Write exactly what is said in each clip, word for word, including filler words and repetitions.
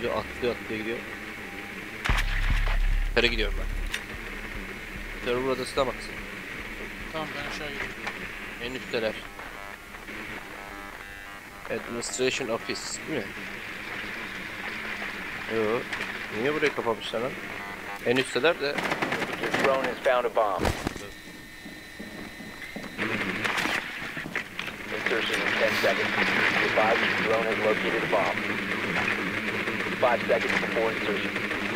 gidiyor, atlıyor atlıyor gidiyor. Yukarı gidiyorum ben. Server odasına baksın. Tamam ben aşağı gidiyorum. En üstteler. Administration Office değil mi? Yoo. Niye burayı kapamışlar lan? En üstteler de. Your drone has found a bomb. Insertion in ten seconds. Be advised your drone has located a bomb. Five seconds before insertion.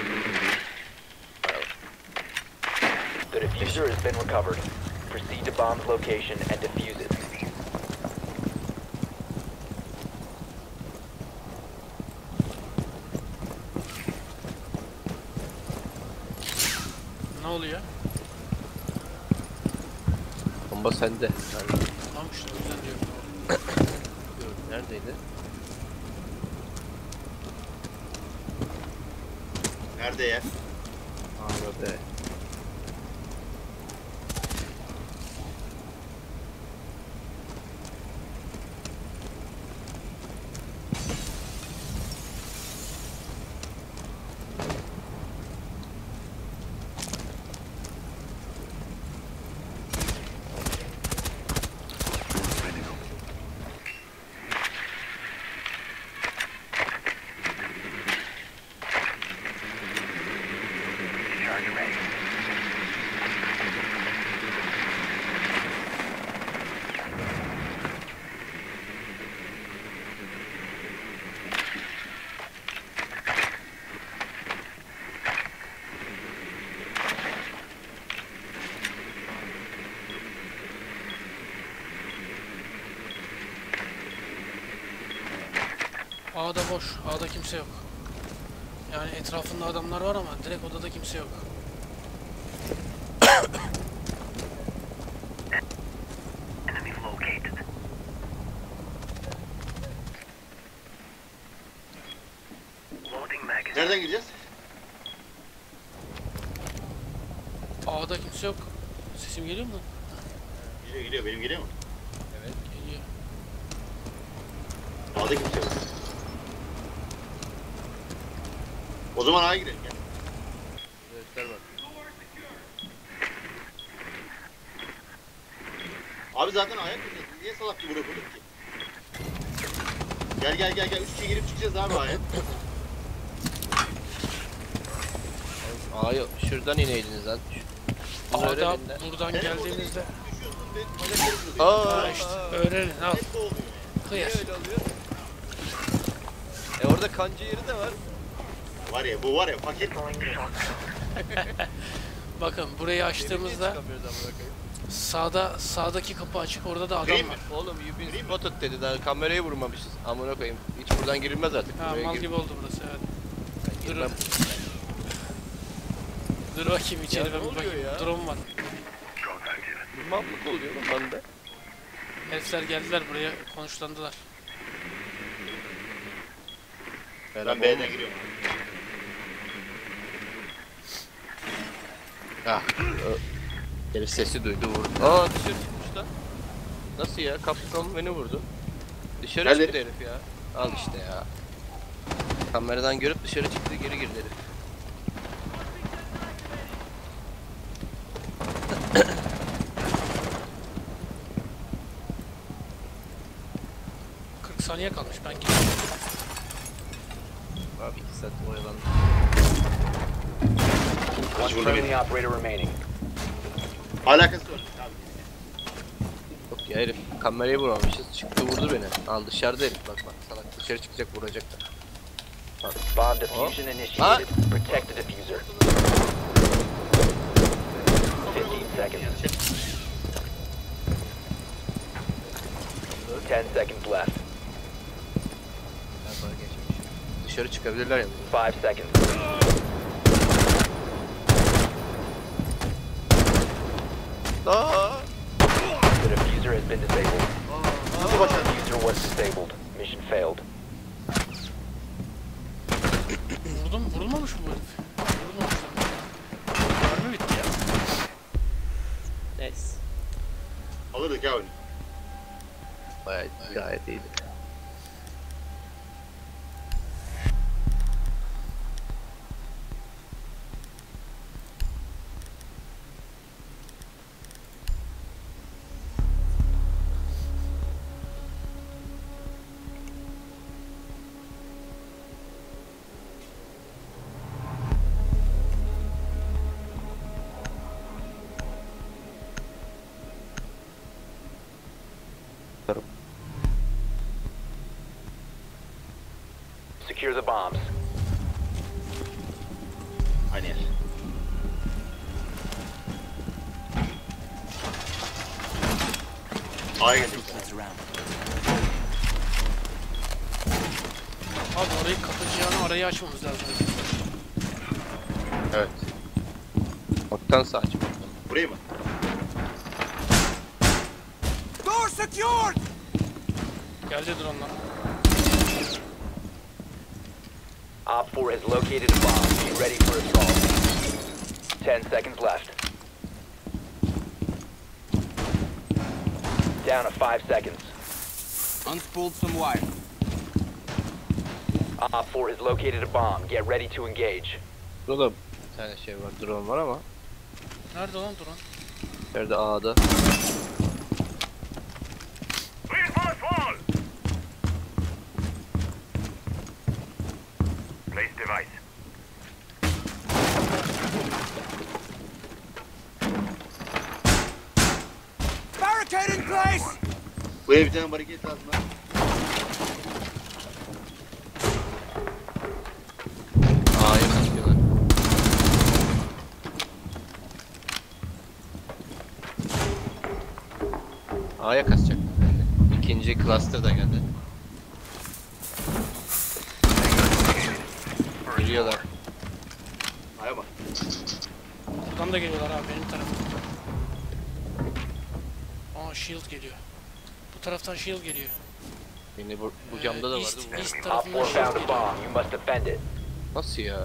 The diffuser has been recovered. Proceed to bomb's location and defuse it. Ne oluyor? Bomba sende. Yani, Tamam işte o yüzden diyorum. diyorum, neredeydi? Nerede ya? Anladı. A'da boş. A'da kimse yok. Yani etrafında adamlar var ama direkt odada kimse yok. Nereden gideceğiz? A'da kimse yok. Sesim geliyor mu? Geliyor geliyor. Benim geliyor mu? Evet geliyor. A'da kimse yok. O zaman A'ya girelim. Gel. Göster bak. Abi zaten A'ya gireceğiz. Niye salak gibi bırakıldık ki? Gel gel gel gel. Üç kişi girip çıkacağız abi A'ya. A'yı şuradan ineydiniz lan. Bunu A'da öğrenin de. buradan Sen geldiğinizde. Düşüyorsun ve bacakları kırılıyor. Aa Ha işte öğrenin al. Hep bu oluyor yani. Kıyas. öyle oluyor? E orada kanca yeri de var. Var ya bu var ya paket. Bakın burayı açtığımızda sağda sağdaki kapı açık, orada da adam Green mi? var. Oğlum you've been spotted dedi, daha kamerayı vurmamışız. Amına koyayım. Hiç buradan girilmez artık. Ha Buraya mal gir- gibi oldu burası evet. Ben Dur. girmem. Dur bakayım içeri Ya ben ne bir oluyor bakayım. ya? Drone var. Bir mamlık oluyor lan bende. Herifler geldiler buraya, konuşlandılar. Ben B'den giriyorum. Ah. Herif sesi duydu vurdu. Aa dışarı çıkmış lan. Nasıl ya? Capcom beni vurdu. Dışarı Nerede? çıktı herif ya. Al işte ya. Kameradan görüp dışarı çıktı, geri girdi herif. kırk saniye kalmış, ben gidiyorum. Abi iki saat oyalandı. One friendly operator remaining. Alakası var. Abi. Yok ya herif kamerayı vurmamışız. Çıktı vurdu beni. Al dışarıda herif, bak bak. Salak dışarı çıkacak, vuracak da. Bomb diffusion initiated. Protect the diffuser. fifteen seconds. ten seconds left. Ben daha geçmiş. Dışarı çıkabilirler ya. five seconds. Aa! The diffuser has been disabled. Nasıl The başardın? diffuser was disabled. Mission failed. Vurdum, vurulmamış mı bu herif? Vurulmamış lan. Mermi bitti ya. Neyse. Alırdık ya oyunu. Bayağı gayet iyiydi. bakarım. Secure the bombs. Aynı yer. A'ya geldik. Abi orayı kapatacağını arayı açmamız lazım. Evet. Baktan saç. Burayı mı? Geldi drone'la. Op four has located a bomb. Be ready for assault. Ten seconds left. Down to five seconds. Unspooled some wire. Op four has located a bomb. Get ready to engage. Burada bir tane şey var, drone var ama Nerede lan drone? nerede A'da? Place device. Barricade in place! Bu ev bir tane bariket lazım lan. A'ya kaçıyorlar. A'ya kaçacak. İkinci cluster da geldi. Giriyorlar. A'ya mı? Buradan da geliyorlar abi benim tarafımdan. Aa shield geliyor. Bu taraftan shield geliyor. Yine bu, bu Ee, camda da vardı. east- Bu. east Op tarafından four shield found a geliyor. bomb. You must defend it. Nasıl ya?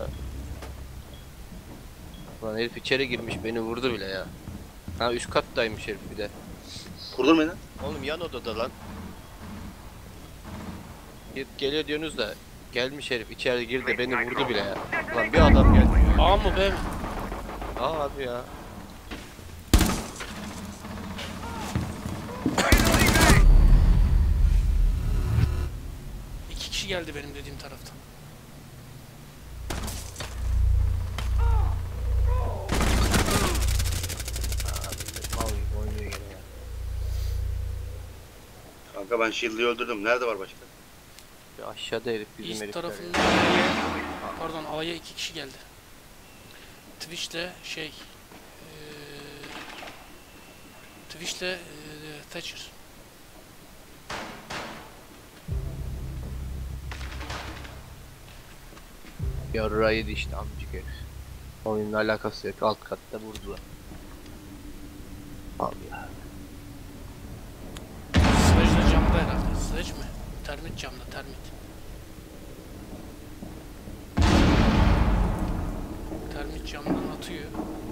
Lan herif içeri girmiş beni vurdu bile ya. Ha üst kattaymış herif bir de. Kurdurmayın lan. Oğlum yan odada lan. Gel- Geliyor diyorsunuz da gelmiş herif içeri girdi beni vurdu bile ya. Lan bir adam geldi. A mı B mi? Aa abi ya. İki kişi geldi benim dediğim taraftan. Mal gibi oynuyor gene ya. Kanka ben Shield'ı öldürdüm. Nerede var başka? Bir aşağıda herif bizim East herifler ya. tarafından A'ya, pardon A'ya iki kişi geldi. Twitch'te şey eee Twitch'te eee, Thatcher. Yarraydı işte amcık herif. Oyunla alakası yok. Alt katta vurdular. Abi ya. Sledge'de camda herhalde. Sledge mi? Termit camda, termit. Termit camdan atıyor.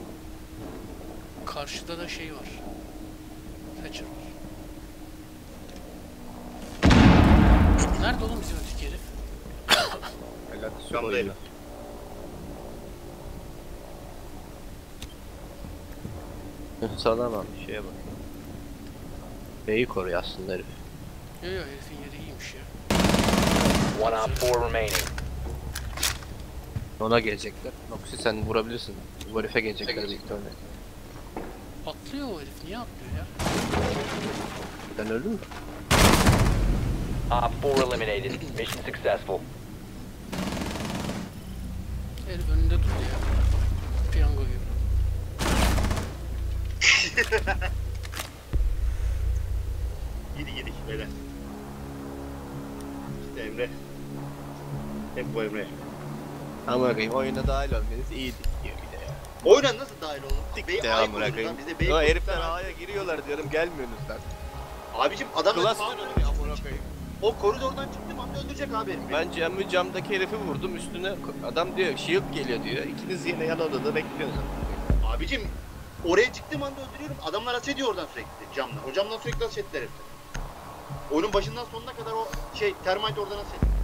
Karşıda da şey var. Thatcher var. Nerede oğlum bizim öteki herif? Alakası yok Camda oyunla. herif. Sağlam abi şeye bak. B'yi koruyor aslında herif. Yo yo herifin yeri iyiymiş ya. One op four remaining. Ona gelecekler. Noxy sen vurabilirsin. Bu herife gelecekler büyük ihtimalle. Atlıyor o herif. Niye atlıyor ya? Ben öldüm mü? Op four eliminated. Mission successful. Herif önünde durdu ya. Piyango gibi. Yedik yedik beyler. İşte Emre. Hep bu Emre. Ama bakayım oyuna dahil olmanız iyiydik diyor bir de ya. Oyuna nasıl dahil oldun? Dik Bey- de A'yı amına kurduk koyayım. lan, Biz de B'yi Ya kurduk herifler lan. A'ya giriyorlar diyorum gelmiyorsunuz lan. Abicim adam Cluster o, oluyor amına koyayım. o koridordan çıktım anda öldürecek abi herif. Ben camı camdaki herifi vurdum üstüne adam diyor shield geliyor diyor. İkiniz yine yan odada bekliyorsunuz. Abicim oraya çıktığım anda öldürüyorum. Adamlar ateş ediyor oradan sürekli camdan. O camdan sürekli ateş ettiler herifler. Oyunun başından sonuna kadar o şey termite oradan ateş etti.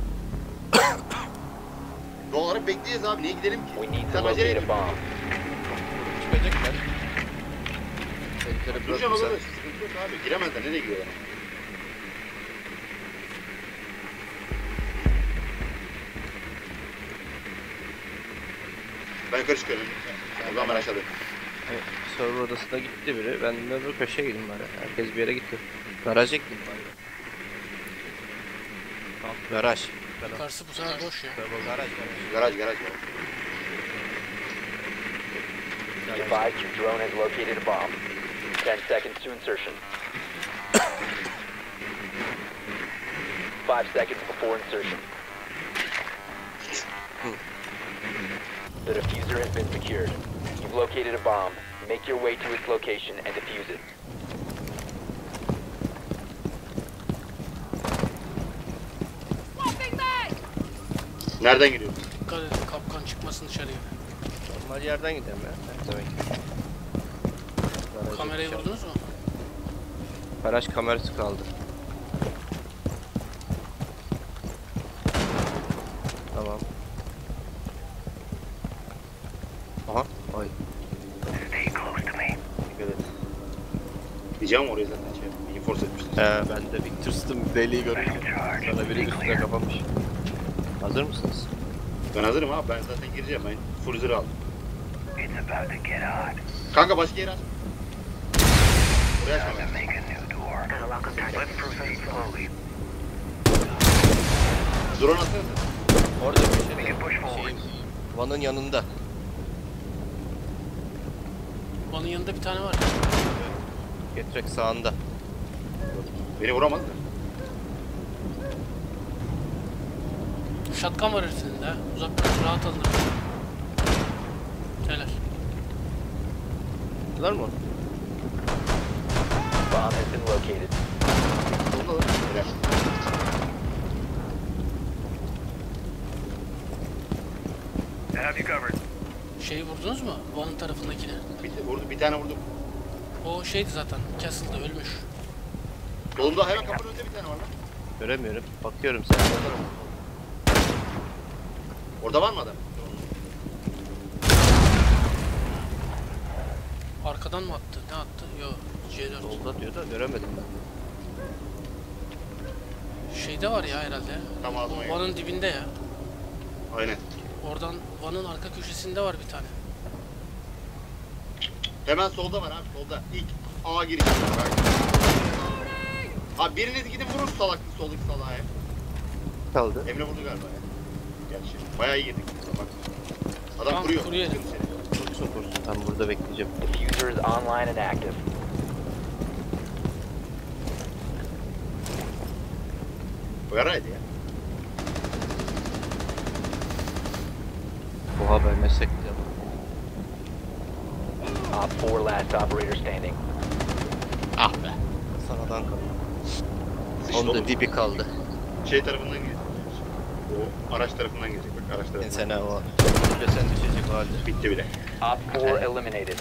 Doğal olarak bekleyeceğiz abi. Niye gidelim ki? We need to Sen acele locate a et. bomb. Çıkacaklar. Herifleri Duracağım bırakmışlar. orada. Sıkıntı yok abi. Giremezler. Nereye giriyorlar? Ben yukarı çıkıyorum. O zaman ben aşağıdayım. Evet. server odasına gitti biri. Ben de öbür köşeye gideyim bari. Herkes bir yere gitti. Garaja gittim bari. Tamam, garaj. Garaj. Yukarısı bu sefer boş ya. Garaj, garaj. Garaj garaj garaj. Be advised your drone has located a bomb. Ten seconds to insertion. Five seconds before insertion. The diffuser has been secured. You've located a bomb. Make your way to its location and defuse it. Nereden giriyoruz? Dikkat edin kapkan çıkmasın dışarıya. Normal yerden gidelim ya. Ne demek? Garaja Kamerayı gideceğim. vurdunuz mu? Garaj kamerası kaldı. Tamam. Aha. Ay. Evet. Diyeceğim oraya zaten şey. Enforce etmişler. He, ben de bir tırstım deliği görünce. Sana biri üstüne kapamış. Hazır mısınız? Ben hazırım abi. Ben zaten gireceğim. Ben full zırh aldım. Kanka başka yere aç. Oraya açma ben. Drone atsanıza. Orada bir şey. Şeyin, Van'ın yanında. Vanın yanında bir tane var. Getrek sağında. Beni vuramaz da. Şatkan var herifinin de. Uzaktan rahat alınır. Helal. Var mı? Bomb has been located. Solda var. Helal. Şeyi vurdunuz mu? Van'ın tarafındakini. Bir, vurdu, bir tane vurdum. O şeydi zaten. Castle'da ölmüş. Solumda hemen kapının önünde bir tane var lan. Göremiyorum. Bakıyorum sen. Orada var mı adam? Arkadan mı attı? Ne attı? Yo. C dört. Solda diyor da göremedim ben. Şeyde var ya herhalde. Tam ağzıma O geldi. Van'ın dibinde ya. Aynen. Oradan Van'ın arka köşesinde var bir tane. Hemen solda var abi solda. İlk A girişi var. Abi biriniz gidin vurun salak soldaki salağa ya. Kaldı. Emre vurdu galiba ya. Gerçi bayağı iyi girdik. Bak. Adam Tamam, kuruyor. kuruyor. Sıkıntı seni. Çok sokursun. Tam burada bekleyeceğim. Diffuser is online and active. Bu yaraydı ya. Bu haber meslek de. Op four last operator standing. Ah be. Sanadan kaldı. Sıçtı Onun da oğlum. dibi kaldı. Şey tarafından girecek. O araç tarafından girecek. Bak araç tarafından. Sene o. Önce sen düşecek o halde. Bitti bile. Op four eliminated.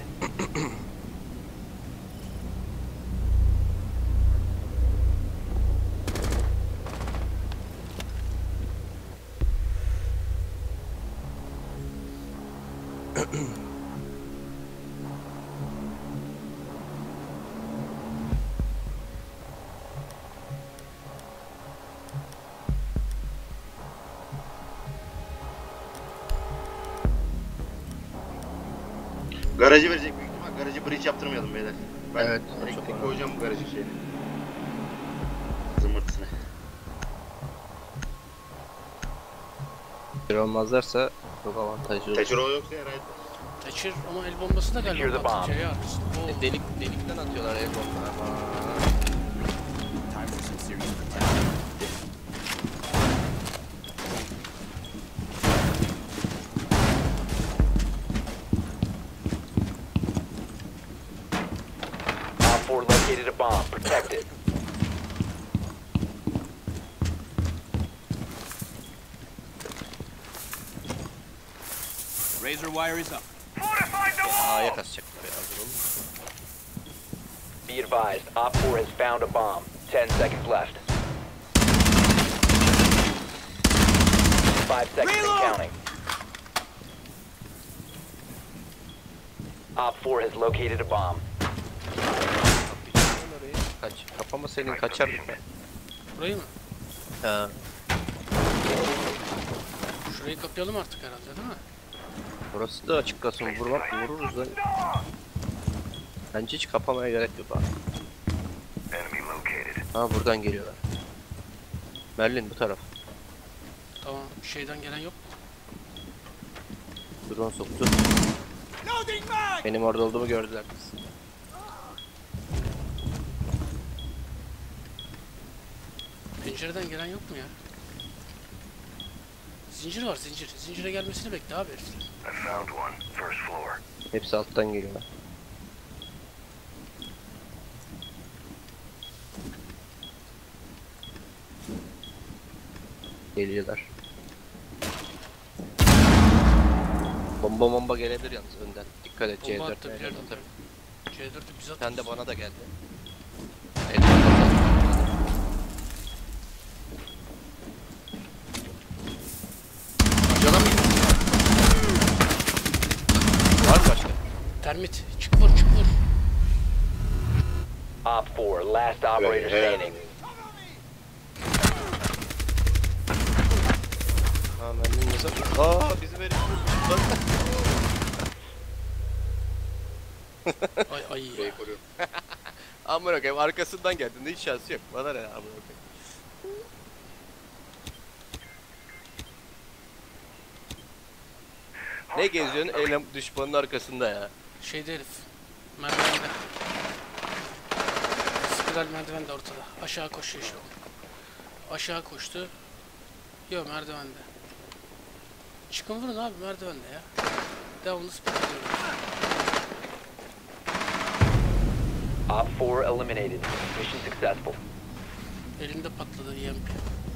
Garajı verecek büyük ihtimal. Garajı breach yaptırmayalım beyler. Ben Evet, o çok elektrik önemli. koyacağım bu garajın şeyini. Zımbırtısını. Bir olmazlarsa çok avantajlı olur. Teçhiro yoksa herhalde. Taçır ama el bombası da Secure galiba. the bomb. Atınca ya. Oo. E, delik delikten atıyorlar el bomba. Time for some serious protection. Op four located a bomb. Protect it. Razor wire is up. A'ya kasacak be hazır olun. Be advised, Op four has found a bomb. Ten seconds left. Five seconds and counting. Op four has located a bomb. Kapayacağım orayı. Kaç. Kapama senin kaçar mı? Burayı mı? Ha. Şurayı kapayalım artık herhalde değil mi? Burası da açık kalsın. Vurmak vururuz lan. Bence hiç kapamaya gerek yok abi. Ha buradan geliyorlar. Merlin bu taraf. Tamam. Şeyden gelen yok. Drone soktu. Benim orada olduğumu gördüler kız. Pencereden gelen yok mu ya? Zincir var zincir. Zincire gelmesini bekle abi herifler. Hepsi alttan geliyorlar. Geliyorlar. Bomba bomba gelebilir yalnız önden. Dikkat et C Bomba dört. attı biliyorum. C dört'ü biz attık. Sen de bana da geldi. Elma kazandı. Canım var mı başka? Termit. Çık vur çık vur. Op four, last operator standing. Ha Merlin nasıl? Aa bizim herif. Ay ay ya. Amına koyayım arkasından geldin hiç şansı yok. Bana ne amına koyayım. Ne geziyorsun eylem düşmanın arkasında ya. Şeyde herif. Merdivende. Spiral merdiven de ortada. Aşağı koşuyor işte o. Aşağı koştu. Yok merdivende. Çıkın vurun abi merdivende ya. Devamlı spot ediyoruz. Op four eliminated. Mission successful. Elinde patladı E M P.